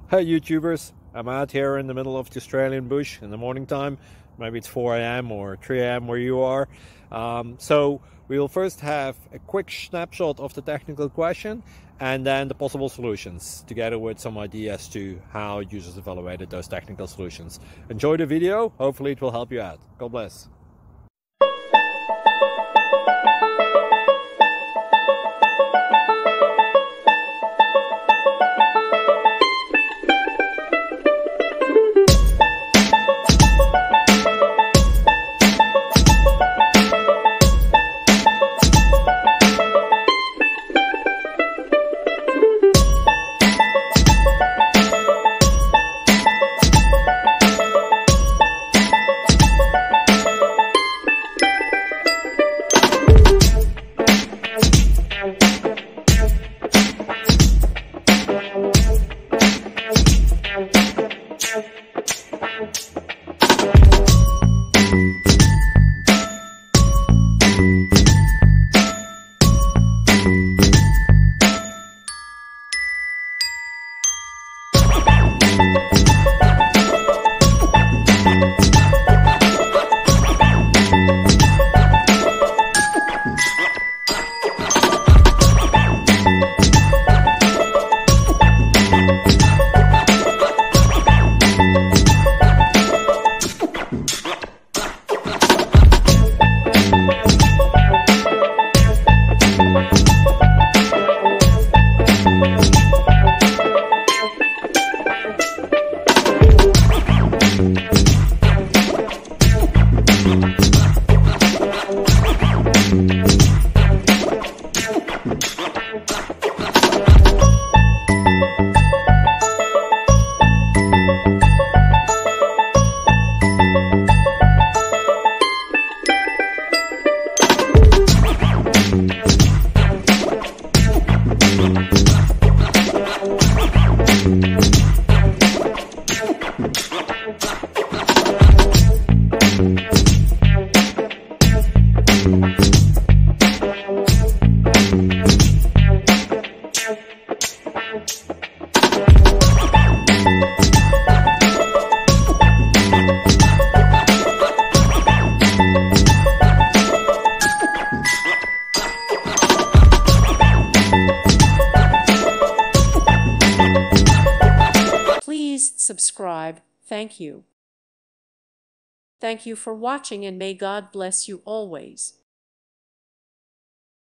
Hey YouTubers, I'm out here in the middle of the Australian bush in the morning time. Maybe it's 4 a.m. or 3 a.m. where you are. So we'll first have a quick snapshot of the technical question and then the possible solutions, together with some ideas to how users evaluated those technical solutions. Enjoy the video, hopefully it will help you out. God bless. Please subscribe. Thank you. Thank you for watching, and may God bless you always.